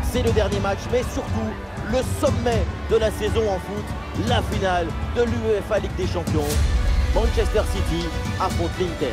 C'est le dernier match, mais surtout le sommet de la saison en foot, la finale de l'UEFA Ligue des Champions. Manchester City affronte l'Inter.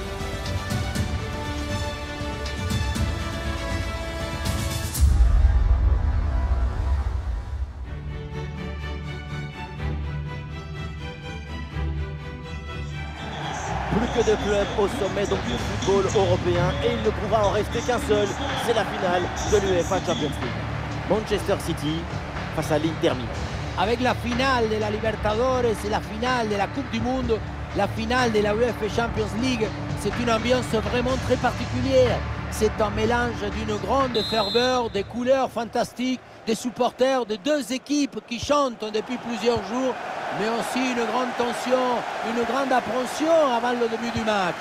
Plus que de clubs au sommet donc du football européen et il ne pourra en rester qu'un seul, c'est la finale de l'UEFA Champions League. Manchester City face à l'Inter Milan. Avec la finale de la Libertadores et la finale de la Coupe du Monde, la finale de la UEFA Champions League, c'est une ambiance vraiment très particulière. C'est un mélange d'une grande ferveur, des couleurs fantastiques, des supporters de deux équipes qui chantent depuis plusieurs jours, mais aussi une grande tension, une grande appréhension avant le début du match.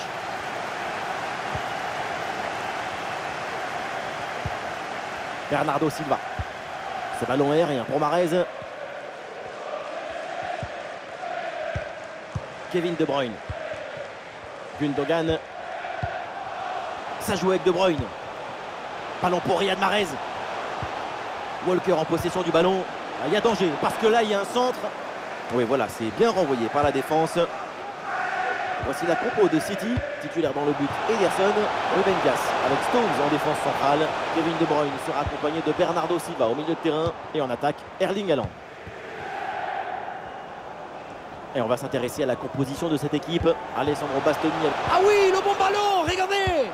Bernardo Silva. Ce ballon aérien pour Mahrez. Kevin De Bruyne. Gundogan. Ça joue avec De Bruyne. Ballon pour Riyad Mahrez. Walker en possession du ballon. Il y a danger parce que là il y a un centre. Oui voilà, c'est bien renvoyé par la défense. Voici la compo de City. Titulaire dans le but Ederson. Ruben Dias avec Stones en défense centrale. Kevin De Bruyne sera accompagné de Bernardo Silva au milieu de terrain. Et en attaque, Erling Haaland. Et on va s'intéresser à la composition de cette équipe. Alessandro Bastoni. Ah oui, le bon ballon, regardez!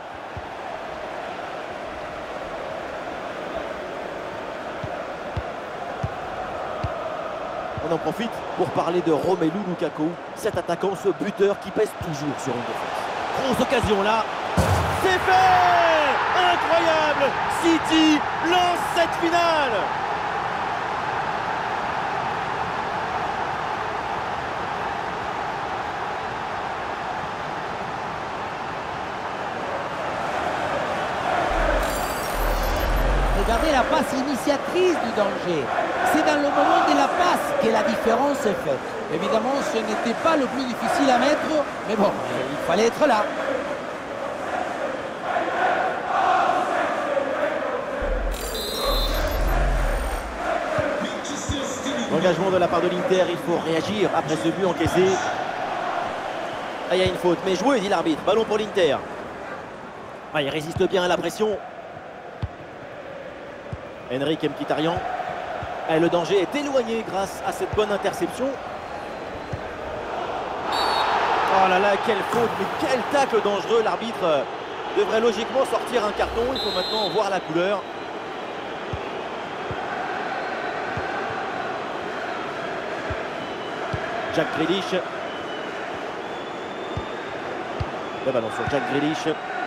On en profite pour parler de Romelu Lukaku, cet attaquant, ce buteur qui pèse toujours sur une défense. Grosse occasion là. C'est fait! Incroyable! City lance cette finale! Regardez la passe initiatrice du danger. C'est dans le moment de la passe que la différence est faite. Évidemment, ce n'était pas le plus difficile à mettre, mais bon, il fallait être là. Engagement de la part de l'Inter, il faut réagir après ce but encaissé. Ah, il y a une faute, mais joué, dit l'arbitre. Ballon pour l'Inter. Ah, il résiste bien à la pression. Henrik Mkhitaryan. Et le danger est éloigné grâce à cette bonne interception. Oh là là, quelle faute, mais quel tacle dangereux. L'arbitre devrait logiquement sortir un carton. Il faut maintenant voir la couleur. Jack Grealish. Le ballon sur Jack Grealish.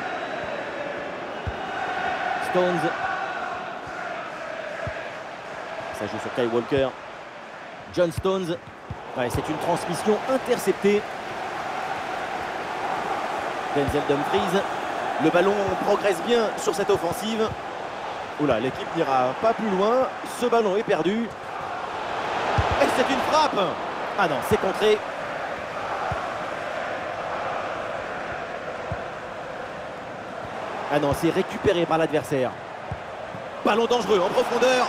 Stones. Ça joue sur Kyle Walker. John Stones. Ouais, c'est une transmission interceptée. Denzel Dumfries. Le ballon progresse bien sur cette offensive. Oula, l'équipe n'ira pas plus loin. Ce ballon est perdu. Et c'est une frappe. Ah non, c'est contré. Ah non, c'est récupéré par l'adversaire. Ballon dangereux en profondeur.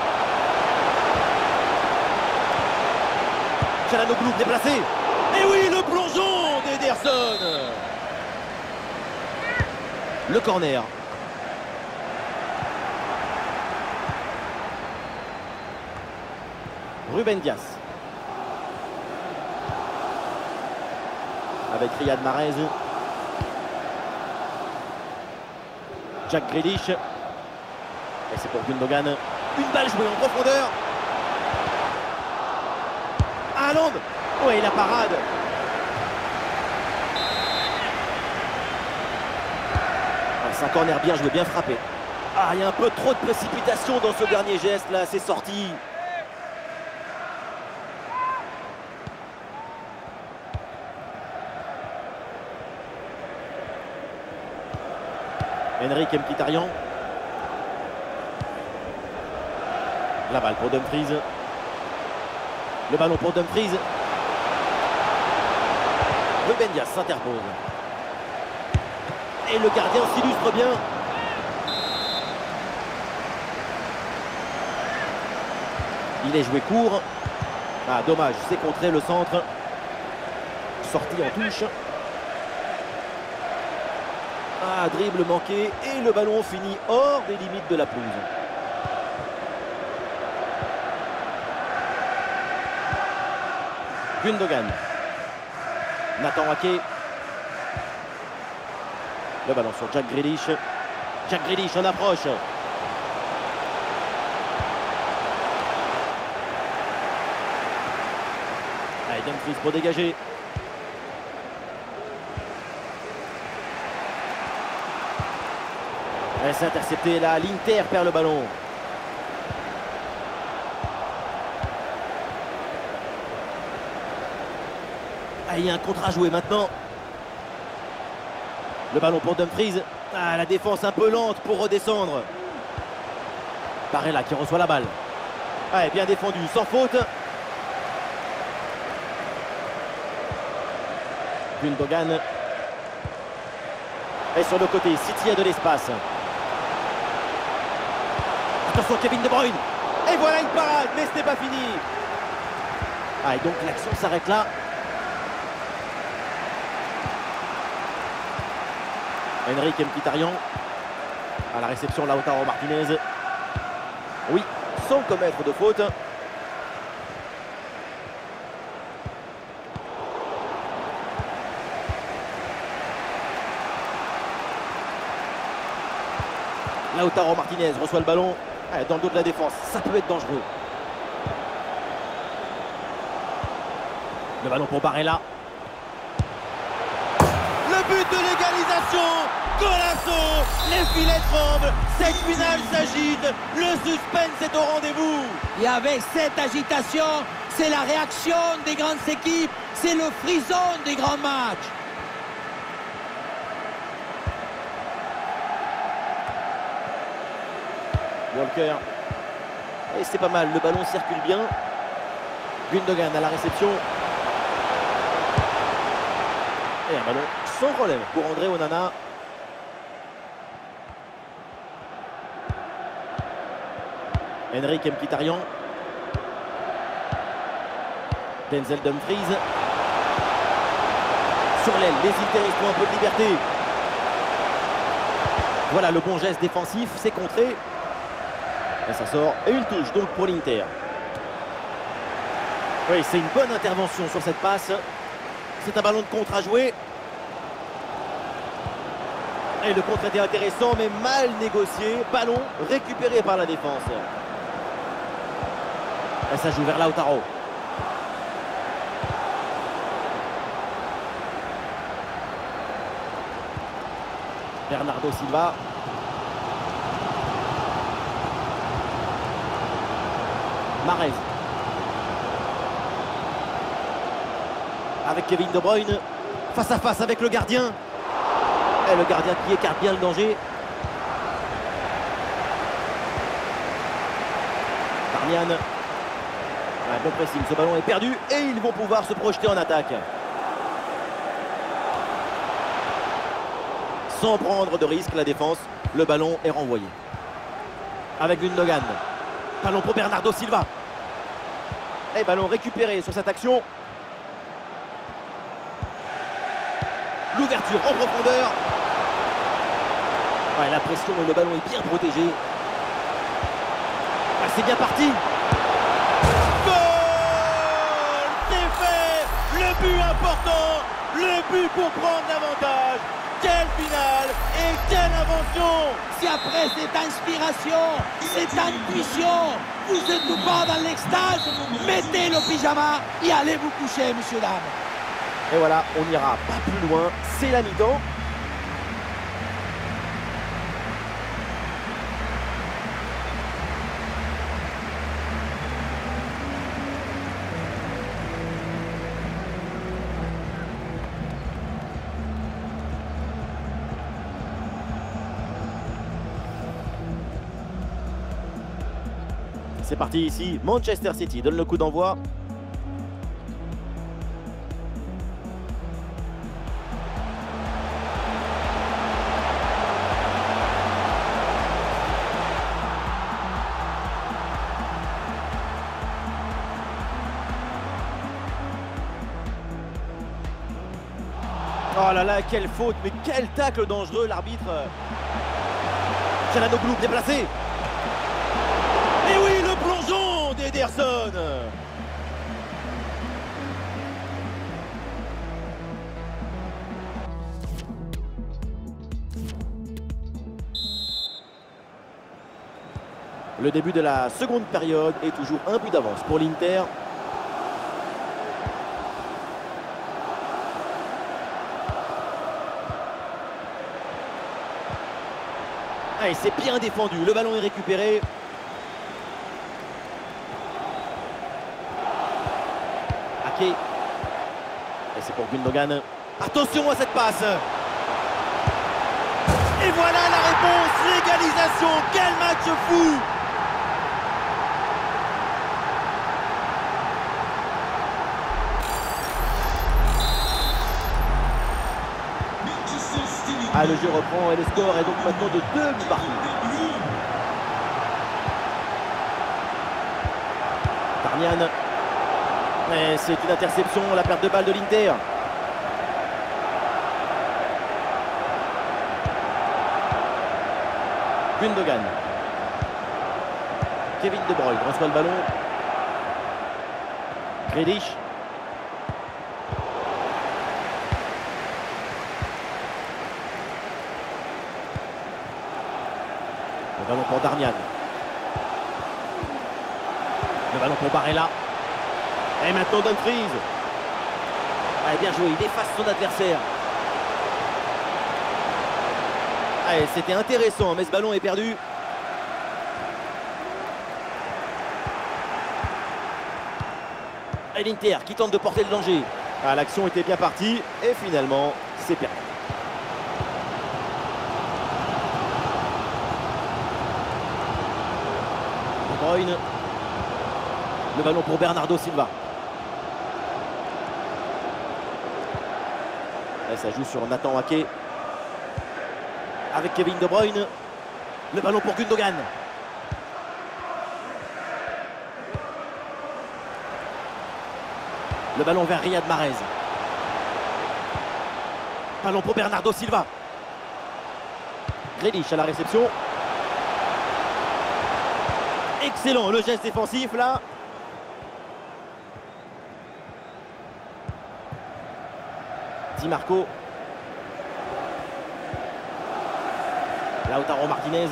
Çalhanoğlu déplacé. Et oui, le plongeon d'Ederson. Le corner. Ruben Dias. Avec Riyad Mahrez. Jack Grealish. Et c'est pour Gundogan. Une balle jouée en profondeur. Haaland. Oui, la parade. C'est un corner bien joué, bien frappé. Ah, il y a un peu trop de précipitation dans ce dernier geste là, c'est sorti. Henrik Mkhitaryan. La balle pour Dumfries. Le ballon pour Dumfries. Ruben Dias s'interpose. Et le gardien s'illustre bien. Il est joué court. Ah, dommage, c'est contré le centre. Sorti en touche. Ah, dribble manqué et le ballon finit hors des limites de la pelouse. Gundogan. Nathan Ake. Le ballon sur Jack Grealish. Jack Grealish en approche. Allez, Dumfries pour dégager. Et c'est intercepté là. L'Inter perd le ballon. Ah, il y a un contre à jouer maintenant. Le ballon pour Dumfries. Ah, la défense un peu lente pour redescendre. Barella qui reçoit la balle. Ah, bien défendu, sans faute. Gundogan. Et sur le côté, City a de l'espace. Attention Kevin De Bruyne. Et voilà une parade, mais ce n'est pas fini. Ah, et donc l'action s'arrête là. Henrik Mkhitaryan. À la réception, Lautaro Martinez. Oui, sans commettre de faute. Lautaro Martinez reçoit le ballon dans le dos de la défense. Ça peut être dangereux. Le ballon pour Barella. Le but de l'égalisation. Golasso. Les filets tremblent. Cette finale s'agite. Le suspense est au rendez-vous. Et avec cette agitation, c'est la réaction des grandes équipes. C'est le frisson des grands matchs. Walker. Et c'est pas mal, le ballon circule bien. Gundogan à la réception. Et un ballon sans problème pour André Onana. Henrik Mkhitaryan. Denzel Dumfries. Sur l'aile, les Interistes ont un peu de liberté. Voilà le bon geste défensif, c'est contré. Et ça sort. Et une touche donc pour l'Inter. Oui, c'est une bonne intervention sur cette passe. C'est un ballon de contre à jouer. Et le contre était intéressant, mais mal négocié. Ballon récupéré par la défense. Et ça joue vers Lautaro. Bernardo Silva. Mahrez. Avec Kevin De Bruyne. Face à face avec le gardien. Et le gardien qui écarte bien le danger. Darmian. Un bon pressing, ce ballon est perdu. Et ils vont pouvoir se projeter en attaque. Sans prendre de risque, la défense. Le ballon est renvoyé. Avec Gundogan. Ballon pour Bernardo Silva. Et ballon récupéré sur cette action. L'ouverture en profondeur. Ouais, la pression et le ballon est bien protégé. Ah, c'est bien parti. Goal! C'est fait. Le but important. Le but pour prendre l'avantage. Quelle finale et quelle invention! Si après cette inspiration, cette intuition, vous êtes tout pas dans l'extase, mettez le pyjama et allez vous coucher, messieurs, dames. Et voilà, on n'ira pas plus loin. C'est la mi-temps. C'est parti ici, Manchester City donne le coup d'envoi. Oh là là, quelle faute, mais quel tacle dangereux, l'arbitre. Çalhanoğlu déplacé. Et oui, le plongeon d'Ederson. Le début de la seconde période est toujours un but d'avance pour l'Inter. Et c'est bien défendu, le ballon est récupéré. Ake. Et c'est pour Gundogan. Attention à cette passe. Et voilà la réponse, l'égalisation. Quel match fou! Ah, le jeu reprend et le score est donc maintenant de 2 buts partout. Darmian. Mais c'est une interception, la perte de balle de l'Inter. Gundogan. Kevin De Bruyne reçoit le ballon. Grealish. Le ballon pour Darmian. Le ballon pour Barella. Et maintenant Dumfries. Allez, bien joué, il efface son adversaire. Allez, c'était intéressant, mais ce ballon est perdu. Et l'Inter qui tente de porter le danger. Ah, l'action était bien partie et finalement, c'est perdu. De Bruyne. Le ballon pour Bernardo Silva. Et ça joue sur Nathan Ake. Avec Kevin De Bruyne. Le ballon pour Gundogan. Le ballon vers Riyad Mahrez. Ballon pour Bernardo Silva. Grealish à la réception. Excellent le geste défensif là. Di Marco. Lautaro Martinez.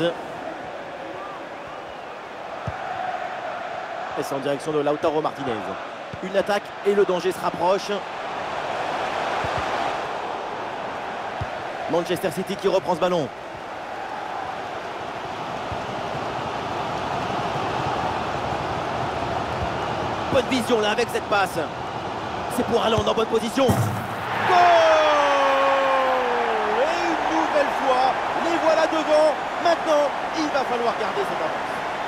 Et c'est en direction de Lautaro Martinez. Une attaque et le danger se rapproche. Manchester City qui reprend ce ballon. Bonne vision là avec cette passe. C'est pour Haaland en bonne position. Goal! Et une nouvelle fois, les voilà devant. Maintenant, il va falloir garder cette avance.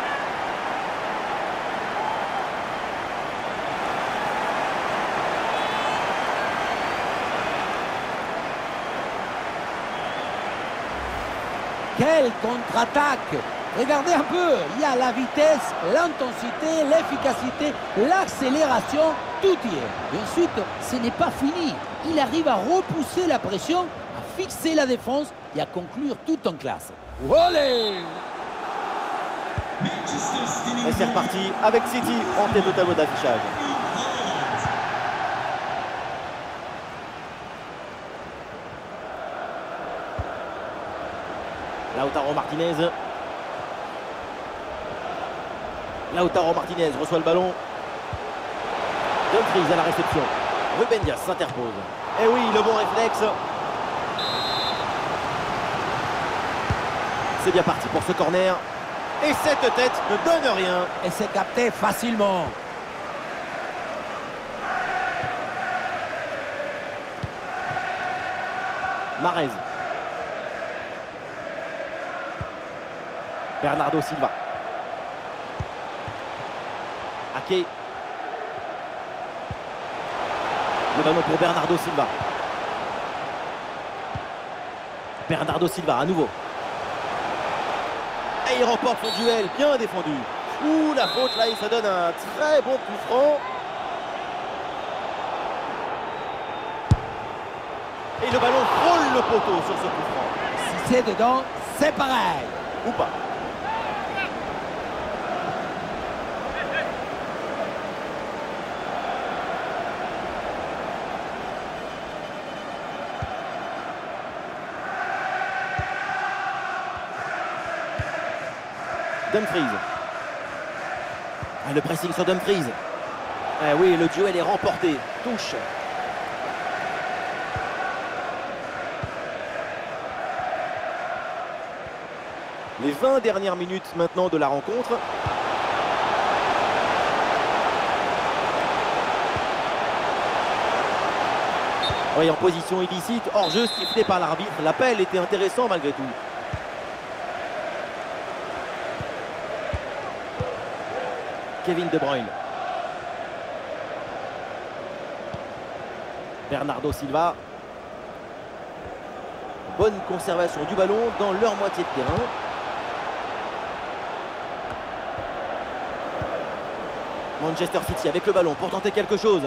Quelle contre-attaque! Regardez un peu, il y a la vitesse, l'intensité, l'efficacité, l'accélération, tout y est. Et ensuite, ce n'est pas fini. Il arrive à repousser la pression, à fixer la défense et à conclure tout en classe. Olé! Et c'est reparti avec City en tête de tableau d'affichage. Lautaro Martinez. Lautaro Martinez reçoit le ballon. Dumfries à la réception. Ruben Dias s'interpose. Et oui, le bon réflexe. C'est bien parti pour ce corner. Et cette tête ne donne rien. Et c'est capté facilement. Mahrez. Bernardo Silva. Ake. Le ballon pour Bernardo Silva. Bernardo Silva à nouveau. Et il remporte son duel, bien défendu. Ouh, la faute là, et ça donne un très bon coup franc. Et le ballon frôle le poteau sur ce coup franc. Si c'est dedans, c'est pareil. Ou pas. Dumfries. Ah, le pressing sur Dumfries. Ah oui, le duel est remporté. Touche. Les 20 dernières minutes maintenant de la rencontre. Oui, en position illicite, hors-jeu sifflé par l'arbitre. L'appel était intéressant malgré tout. Kevin De Bruyne. Bernardo Silva. Bonne conservation du ballon dans leur moitié de terrain. Manchester City avec le ballon pour tenter quelque chose.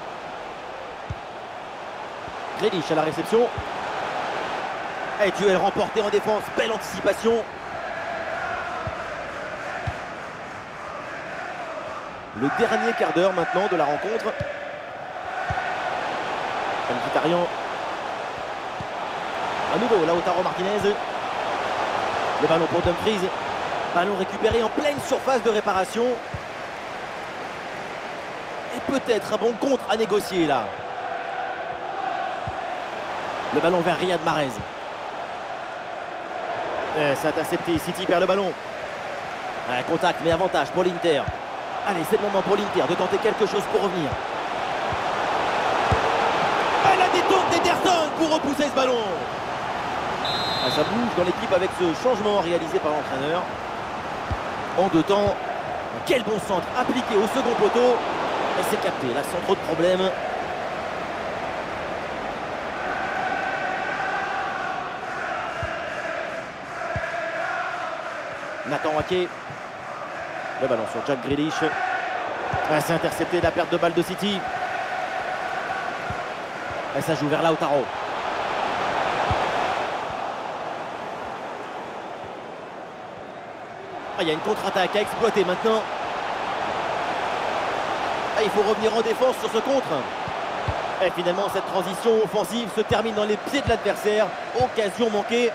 Grealish à la réception. Et duel remporté en défense. Belle anticipation. Le dernier quart d'heure maintenant de la rencontre. Mkhitaryan. À nouveau, Lautaro Martinez. Le ballon pour Dumfries. Ballon récupéré en pleine surface de réparation. Et peut-être un bon contre à négocier là. Le ballon vers Riyad Mahrez. C'est intercepté. City perd le ballon. Contact mais avantage pour l'Inter. Allez, c'est le moment pour l'Inter de tenter quelque chose pour revenir. Elle a détourné d'Ederson pour repousser ce ballon. Ça bouge dans l'équipe avec ce changement réalisé par l'entraîneur. En deux temps, quel bon centre appliqué au second poteau. Et c'est capté, là sans trop de problèmes. Nathan Ake. Le ballon sur Jack Grealish. C'est intercepté, la perte de balle de City. Et ça joue vers Lautaro. Il y a une contre-attaque à exploiter maintenant. Il faut revenir en défense sur ce contre. Et finalement, cette transition offensive se termine dans les pieds de l'adversaire. Occasion manquée.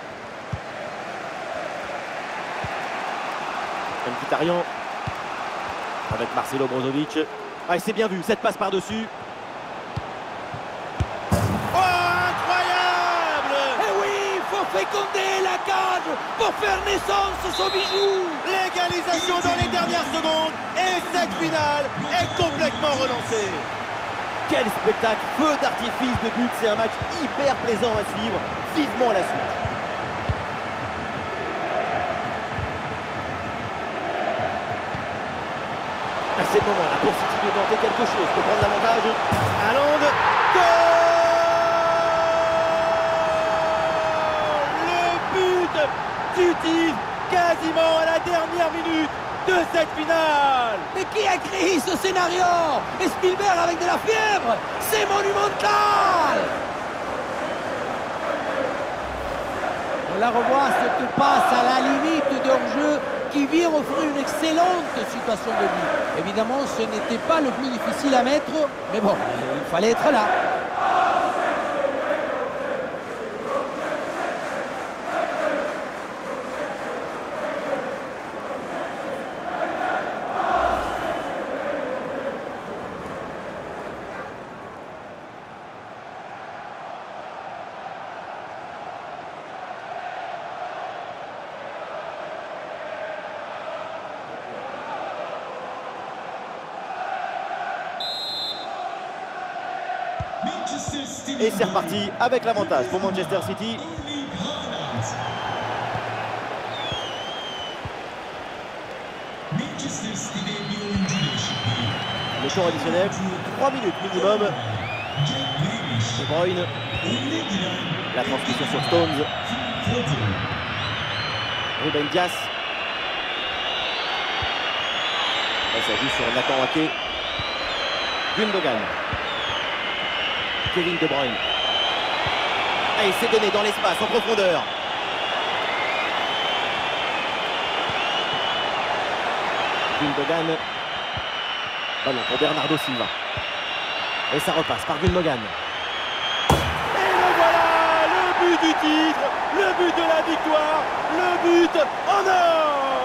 Mkhitaryan avec Marcelo Brozovic. C'est bien vu, cette passe par-dessus. Oh, incroyable! Eh oui, il faut féconder la cage pour faire naissance son bijou. L'égalisation dans les dernières secondes. Et cette finale est complètement relancée. Quel spectacle, feu d'artifice de but. C'est un match hyper plaisant à suivre. Vivement la suite. C'est le moment là pour City de tenter quelque chose pour prendre l'avantage. Haaland, goal! Le but du titre quasiment à la dernière minute de cette finale. Mais qui a créé ce scénario? Et Spielberg avec de la fièvre. C'est monumental. On la revoit, cette passe à la limite de hors-jeu qui vient offrir une excellente situation de but. Évidemment, ce n'était pas le plus difficile à mettre, mais bon, il fallait être là. Et c'est reparti avec l'avantage pour Manchester City. Le temps additionnel, 3 minutes minimum. De Bruyne. La transmission sur Stones. Ruben Dias. Et ça joue sur Nathan Ake. Gundogan. Kevin De Bruyne. Ah, il s'est donné dans l'espace, en profondeur. Gundogan. Ballon pour Bernardo Silva. Et ça repasse par Gundogan. Et le voilà, le but du titre, le but de la victoire, le but en or.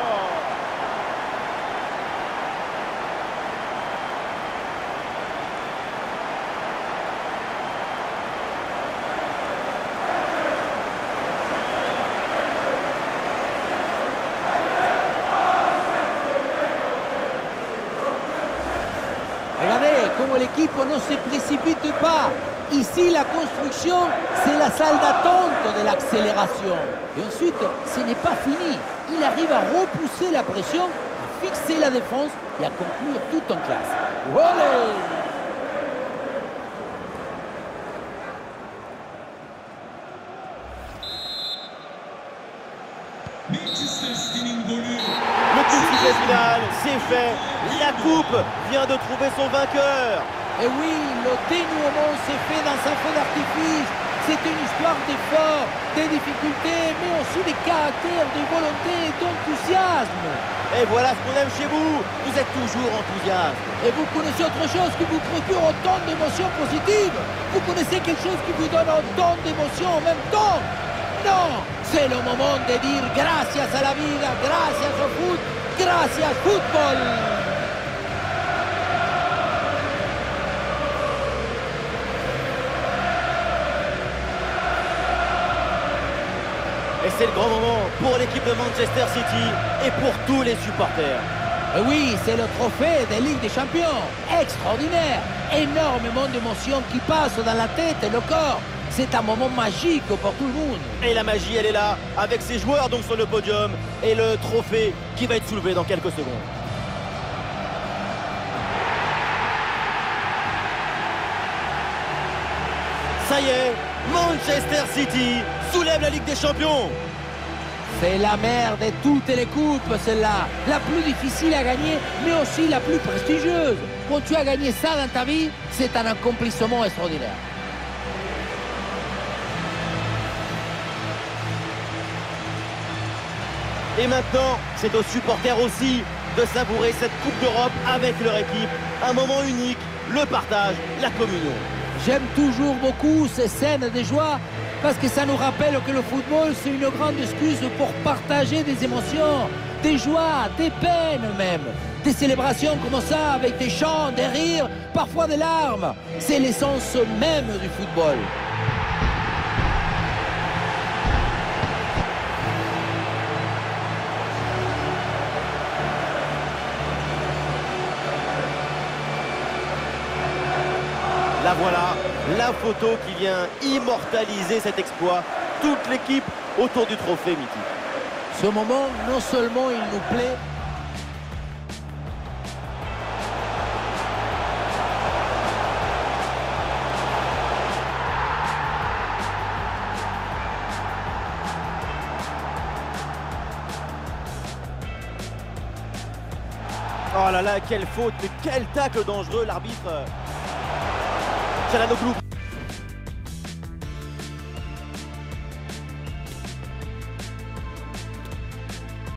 Regardez comment l'équipe ne se précipite pas. Ici, la construction, c'est la salle d'attente de l'accélération. Et ensuite, ce n'est pas fini. Il arrive à repousser la pression, à fixer la défense et à conclure tout en classe. Olé! Le coup de sifflet final, c'est fait. La coupe vient de trouver son vainqueur. Et oui, le dénouement s'est fait dans un feu d'artifice. C'est une histoire d'efforts, des difficultés, mais aussi des caractères, de volonté et d'enthousiasme. Et voilà ce qu'on aime chez vous. Vous êtes toujours enthousiaste. Et vous connaissez autre chose qui vous procure autant d'émotions positives? Vous connaissez quelque chose qui vous donne autant d'émotions en même temps? Non, c'est le moment de dire gracias a la vida, gracias au foot, gracias football. Et c'est le grand moment pour l'équipe de Manchester City et pour tous les supporters. Et oui, c'est le trophée des Ligues des Champions. Extraordinaire. Énormément d'émotions qui passent dans la tête et le corps. C'est un moment magique pour tout le monde. Et la magie, elle est là, avec ses joueurs donc sur le podium et le trophée qui va être soulevé dans quelques secondes. Ça y est, Manchester City soulève la Ligue des Champions. C'est la mère de toutes les coupes, celle-là. La plus difficile à gagner, mais aussi la plus prestigieuse. Quand tu as gagné ça dans ta vie, c'est un accomplissement extraordinaire. Et maintenant, c'est aux supporters aussi de savourer cette Coupe d'Europe avec leur équipe. Un moment unique, le partage, la communion. J'aime toujours beaucoup ces scènes de joie parce que ça nous rappelle que le football, c'est une grande excuse pour partager des émotions, des joies, des peines même. Des célébrations comme ça, avec des chants, des rires, parfois des larmes. C'est l'essence même du football. La voilà, la photo qui vient immortaliser cet exploit. Toute l'équipe autour du trophée mythique. Ce moment, non seulement il nous plaît, oh là là, quelle faute, mais quel tacle dangereux, l'arbitre. Çalhanoğlu.